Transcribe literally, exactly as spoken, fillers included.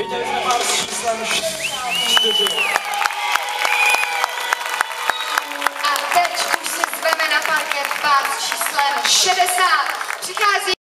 Viděli jsme pár s číslem šedesát čtyři. A teď už si zveme na parket pár s číslem šedesát. Přichází